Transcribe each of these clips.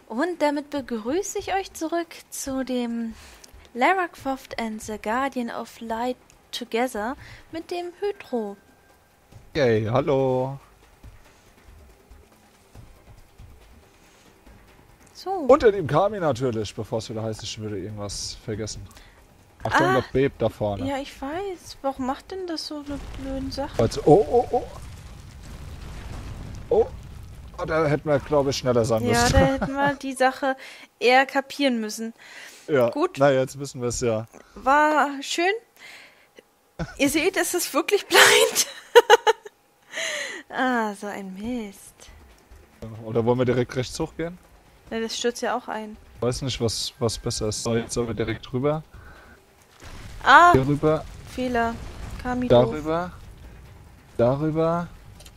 Und damit begrüße ich euch zurück zu dem Lara Croft and the Guardian of Light Together mit dem Hydro. Yay, hallo. So. Und in dem Kami natürlich, bevor es wieder heißt, ich würde irgendwas vergessen. Achtung, das bebt da vorne. Ja, ich weiß. Warum macht denn das so eine blöde Sache? Also, oh. Oh, da hätten wir, glaube ich, schneller sein Ja, müssen. da hätten wir die Sache eher kapieren müssen. Ja, gut. Na, jetzt wissen wir es ja. War schön. Ihr seht, es ist wirklich blind. So ein Mist. Oder wollen wir direkt rechts hochgehen? Ja, das stürzt ja auch ein. Weiß nicht, was besser ist. So, jetzt sollen wir direkt rüber. Hier Hier rüber. Fehler. Kami doof. Darüber.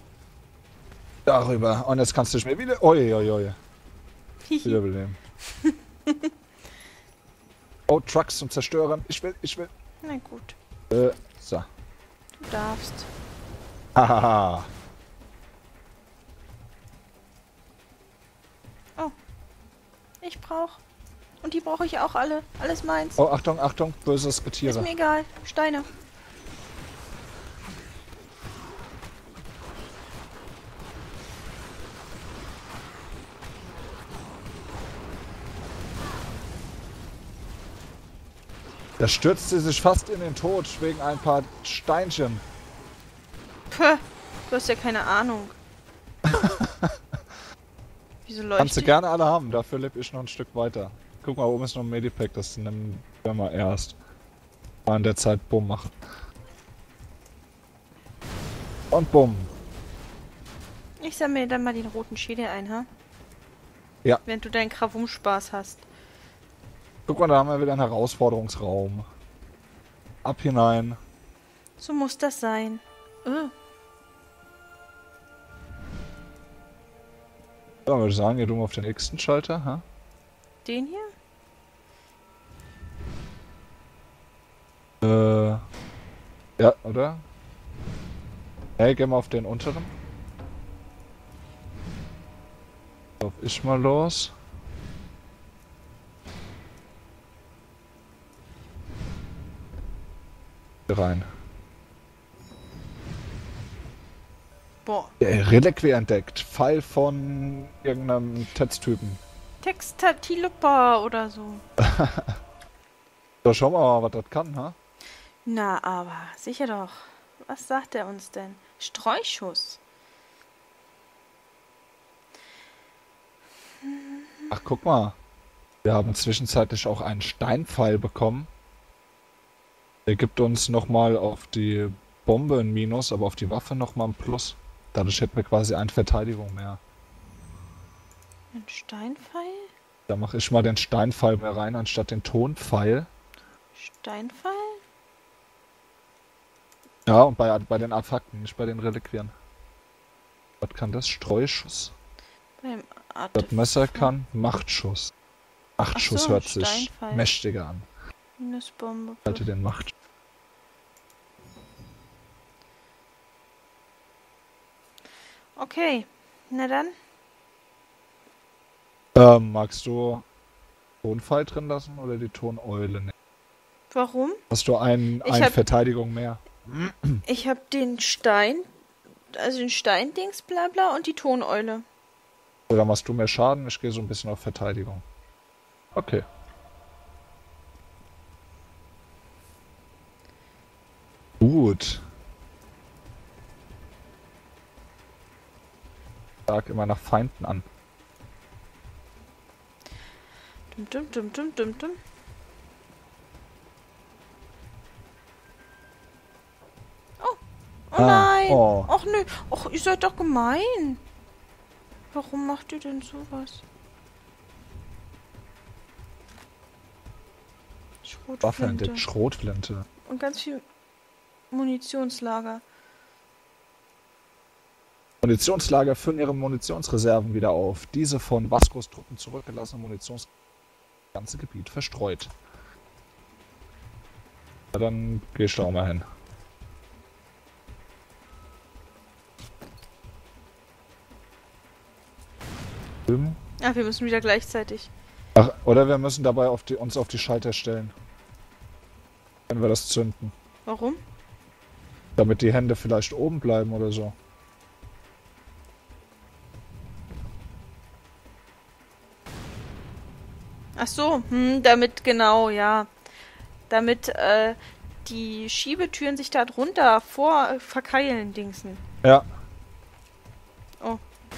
Und jetzt kannst du dich mir wieder... Oi. Wiederbeleben. Oh, Trucks zum Zerstören. Ich will. Na gut. So. Du darfst. Hahaha. Oh. Ich brauch. Und die brauche ich auch alle. Alles meins. Oh, Achtung, böses Ist Getiere. mir egal. Steine. Da stürzt sie sich fast in den Tod wegen ein paar Steinchen. Puh. Du hast ja keine Ahnung. Wieso leuchtet? Kannst du gerne alle haben, dafür lebe ich noch ein Stück weiter. Guck mal, oben ist noch ein Medipack, das nehmen wir mal erst. Mal in der Zeit Bumm machen. Und Bumm. Ich sammle dann mal den roten Schädel ein, ha? Ja. Während du deinen Krawum-Spaß hast. Guck mal, da haben wir wieder einen Herausforderungsraum. Ab hinein. So muss das sein. So, würde ich sagen, geh du mal auf den nächsten Schalter, ha? Den hier? Ja, oder? Hey, geh mal auf den unteren. Lauf ich mal los. Hier rein. Boah. Reliquie entdeckt. Pfeil von irgendeinem Tetztypen. Textatilupa oder so. So, schauen wir mal, was das kann, ha? Na, aber sicher doch. Was sagt er uns denn? Streuschuss. Ach, guck mal. Wir haben zwischenzeitlich auch einen Steinpfeil bekommen. Der gibt uns nochmal auf die Bombe ein Minus, aber auf die Waffe nochmal ein Plus. Dadurch hätten wir quasi eine Verteidigung mehr. Ein Steinpfeil? Da mache ich mal den Steinpfeil mehr rein, anstatt den Tonpfeil. Steinpfeil? Ja, und bei den Artefakten, nicht bei den Reliquien. Was kann das? Streuschuss? Beim Das Messer kann Machtschuss. Machtschuss so, hört sich Steinpfeil. mächtiger an. Minusbombe. Halte den Macht. Okay, na dann. Magst du Tonpfeil drin lassen oder die Toneule nehmen? Warum? Hast du eine Verteidigung mehr? Ich habe den Stein, also den Steindings, bla bla, und die Toneule. Oder machst du mehr Schaden? Ich gehe so ein bisschen auf Verteidigung. Okay. Gut. Sag immer nach Feinden an. Dum. Oh nein! Oh. Och nö! Och, ihr seid doch gemein! Warum macht ihr denn sowas? Waffe Schrotflinte. entdeckt, Schrotflinte. Und ganz viel Munitionslager. Munitionslager füllen ihre Munitionsreserven wieder auf. Diese von Vascos Truppen zurückgelassene Munitions... das ganze Gebiet verstreut. Ja, dann geh ich da auch mal hin. drüben. Ach, wir müssen wieder gleichzeitig. Ach, oder wir müssen dabei uns auf die Schalter stellen. Wenn wir das zünden. Warum? Damit die Hände vielleicht oben bleiben oder so. Ach so, damit genau, ja. Damit, die Schiebetüren sich da drunter verkeilen, Dingsen. Ja. Oh.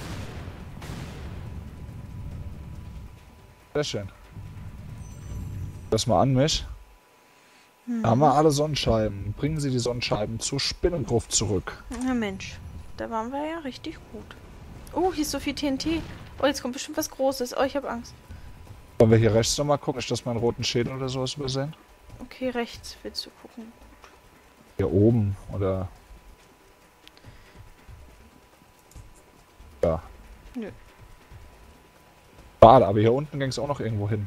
Sehr schön. Das mal an mich. Da haben wir alle Sonnenscheiben. Bringen Sie die Sonnenscheiben zur Spinnengruft zurück. Na Mensch, da waren wir ja richtig gut. Oh, hier ist so viel TNT. Oh, jetzt kommt bestimmt was Großes. Oh, ich habe Angst. Wollen wir hier rechts nochmal gucken? Nicht, dass wir einen roten Schädel oder sowas übersehen? Okay, rechts willst du gucken. Hier oben, oder... Ja. Nö. Schade, aber hier unten ging es auch noch irgendwo hin.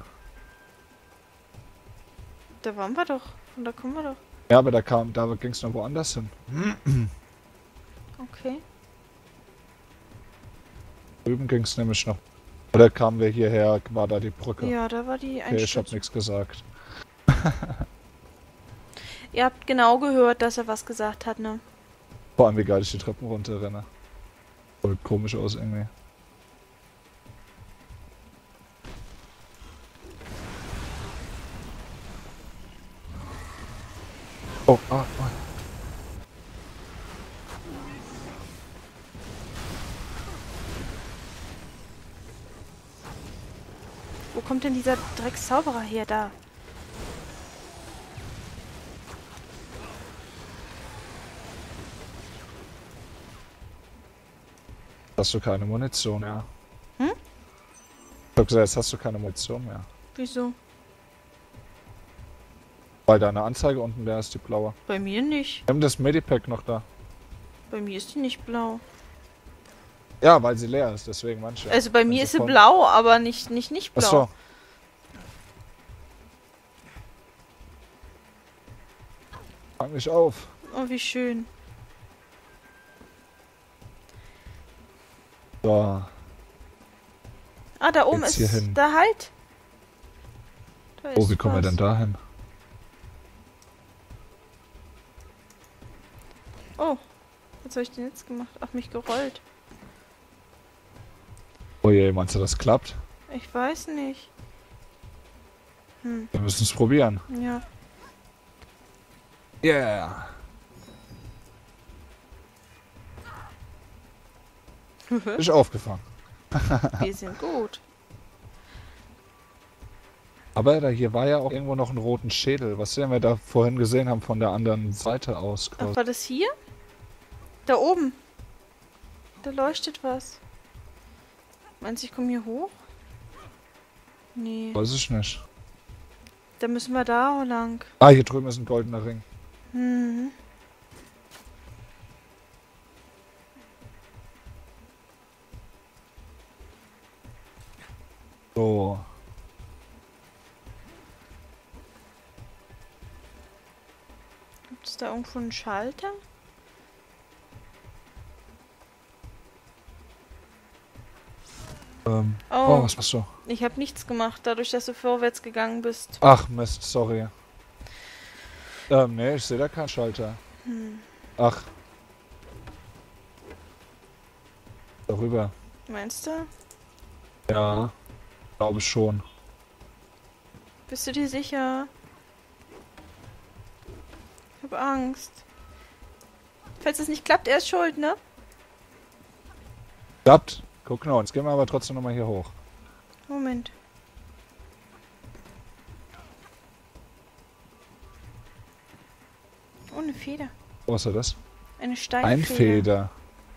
Da waren wir doch. Von da kommen wir doch. Ja, aber da ging es noch woanders hin. Okay. Drüben ging es nämlich noch. Oder kamen wir hierher, war da die Brücke? Ja, da war die Okay, ich hab Einstürzung. nichts gesagt. Ihr habt genau gehört, dass er was gesagt hat, ne? Vor allem, wie geil ich die Treppen runterrenne. Voll komisch aus irgendwie. Oh, ah. Wo kommt denn dieser Dreckszauberer her? Da. Hast du keine Munition mehr? Hm? Ich hab gesagt, jetzt hast du keine Munition mehr. Wieso? Weil deine Anzeige unten leer ist, die blaue. Bei mir nicht. Wir haben das Medipack noch da. Bei mir ist die nicht blau. Ja, weil sie leer ist, deswegen manche. Also bei mir ist sie blau, aber nicht blau. Achso. Fang mich auf. Oh, wie schön. So. Ah, da oben Jetzt ist hier hin. der Halt. Da Oh, ist wie kommen wir was. denn da hin? Oh, was habe ich denn jetzt gemacht? Ach, mich gerollt. Oh je, meinst du, das klappt? Ich weiß nicht. Wir müssen es probieren. Ja. Yeah. Ist aufgefangen. Wir sind gut. Aber da hier war ja auch irgendwo noch ein roten Schädel. Was wir da vorhin gesehen haben von der anderen Seite aus. Ach, war das hier? Da oben. Da leuchtet was. Meinst du, ich komme hier hoch? Nee. Weiß ich nicht. Da müssen wir da lang. Ah, hier drüben ist ein goldener Ring. Mhm. So. Gibt es da irgendwo einen Schalter? Oh, was machst du? Ich habe nichts gemacht, dadurch, dass du vorwärts gegangen bist. Ach Mist, sorry. Nee, ich sehe da keinen Schalter. Ach. Darüber. Meinst du? Ja. Glaube schon. Bist du dir sicher? Ich habe Angst. Falls es nicht klappt, er ist schuld, ne? Klappt. Guck genau, jetzt gehen wir aber trotzdem nochmal hier hoch. Moment. Oh, eine Feder. Wo ist er das? Eine Steinfeder. Ein Feder.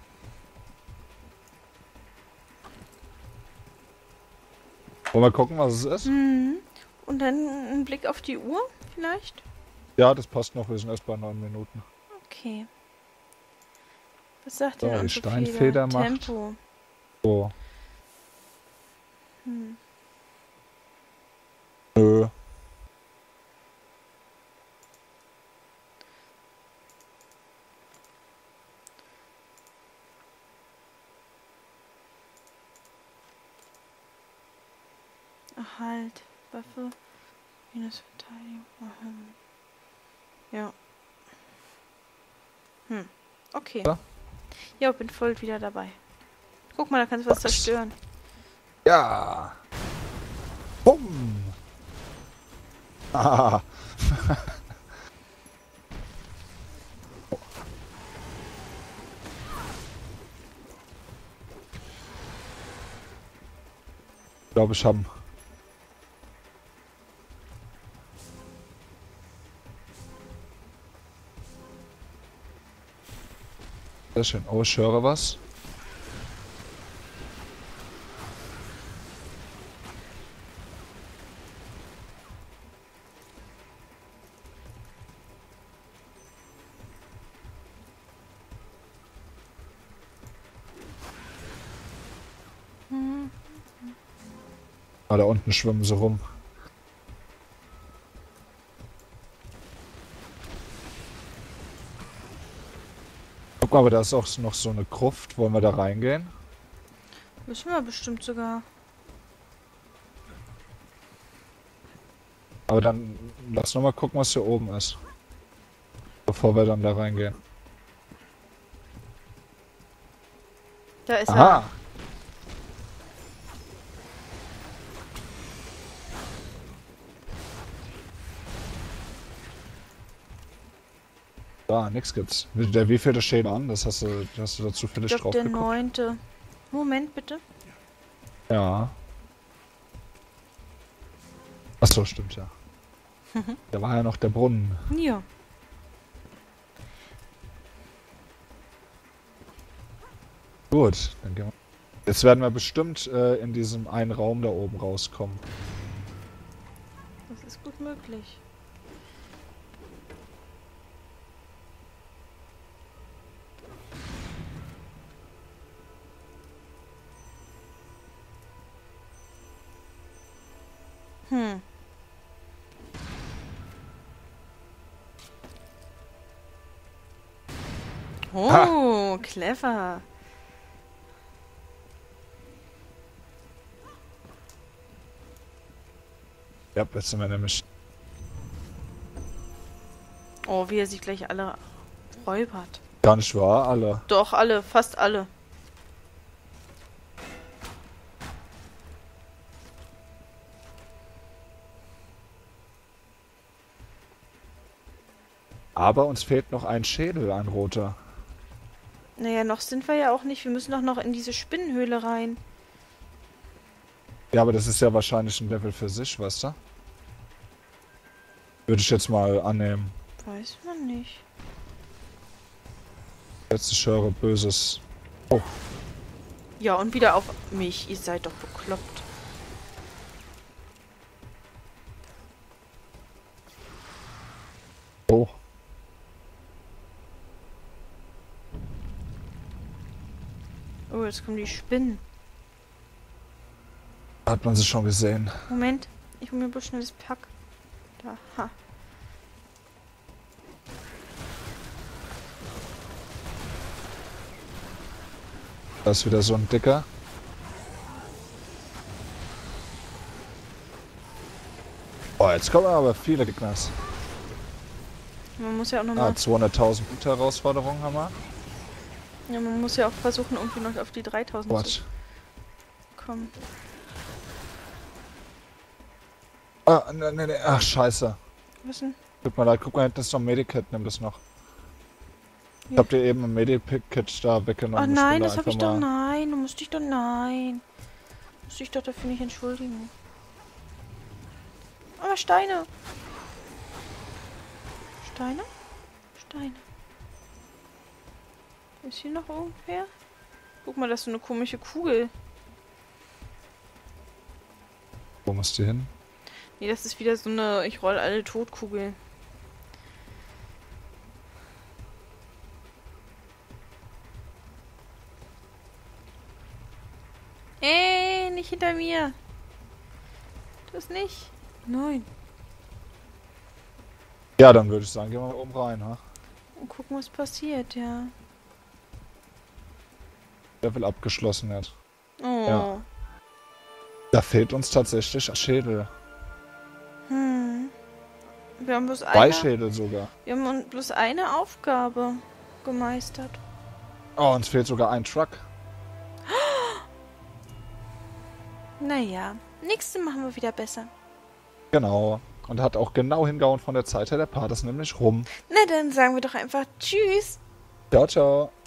Wollen wir gucken, was es ist? Mhm. Und dann ein Blick auf die Uhr, vielleicht? Ja, das passt noch. Wir sind erst bei 9 Minuten. Okay. Was sagt So, denn die unsere Steinfeder Feder? macht- Tempo. So. Hm. Nö. Halt. Waffe. Minus Verteidigung. Ja. Okay. Ja? Ja, bin voll wieder dabei. Guck mal, da kannst du was zerstören. Ja. Bumm. Ah. Ich glaube, ich habe. Sehr schön. Oh, ich höre was. Ah, da unten schwimmen sie rum. Guck mal, aber da ist auch noch so eine Gruft. Wollen wir da reingehen? Müssen wir bestimmt sogar. Aber dann lass noch mal gucken, was hier oben ist. Bevor wir dann da reingehen. Da ist Aha! er. Da, nix gibt's. Der wievielte steht an? Das hast du da zufällig Ich glaube, drauf der geguckt. 9. Moment, bitte. Ja. Achso, stimmt ja. Da war ja noch der Brunnen. Ja. Gut, dann gehen wir. Jetzt werden wir bestimmt in diesem einen Raum da oben rauskommen. Das ist gut möglich. Oh, clever. Ja, jetzt sind wir nämlich. Oh, wie er sich gleich alle räubert. Gar nicht wahr, alle. Doch, alle, fast alle. Aber uns fehlt noch ein Schädel, ein roter. Naja, noch sind wir ja auch nicht. Wir müssen doch noch in diese Spinnenhöhle rein. Ja, aber das ist ja wahrscheinlich ein Level für sich, weißt du? Würde ich jetzt mal annehmen. Weiß man nicht. Jetzt ich höre Böses. Oh, Ja, und wieder auf mich. Ihr seid doch bekloppt. oh. Oh, jetzt kommen die Spinnen. Hat man sie schon gesehen. Moment. Ich hol mir bloß schnell das Pack. Da, ha. Da ist wieder so ein dicker. Oh, jetzt kommen aber viele Gegner. Man muss ja auch nochmal. 200.000 Punkte Herausforderung haben wir. Ja, man muss ja auch versuchen, irgendwie noch auf die 3000 What? zu kommen. Ah, ne. Ach, scheiße. Was denn? Tut mir leid, guck mal, hinten ist noch ein Medikit, nimm das noch. Ich Ja. hab dir eben ein Medikit da weggenommen. Oh Ich nein, bin da das hab einfach ich doch. mal- Nein, du musst dich doch. Nein. Du musst dich doch dafür nicht entschuldigen. Aber Steine. Steine? Steine. Ist hier noch irgendwer? Guck mal, das ist so eine komische Kugel. Wo musst du hin? Nee, das ist wieder so eine Ich roll alle Totkugel. Nicht hinter mir. Das nicht. Nein. Ja, dann würde ich sagen, gehen wir mal oben rein, ha? Und gucken, was passiert, ja. Level abgeschlossen hat. Oh. Ja. Da fehlt uns tatsächlich ein Schädel. Wir haben bloß Zwei Schädel sogar. wir haben bloß eine Aufgabe gemeistert. Oh, uns fehlt sogar ein Truck. Naja, nächste machen wir wieder besser. Genau. Und hat auch genau hingehauen von der Zeit her. Der Part ist nämlich rum. Na, dann sagen wir doch einfach Tschüss. Ciao, ciao.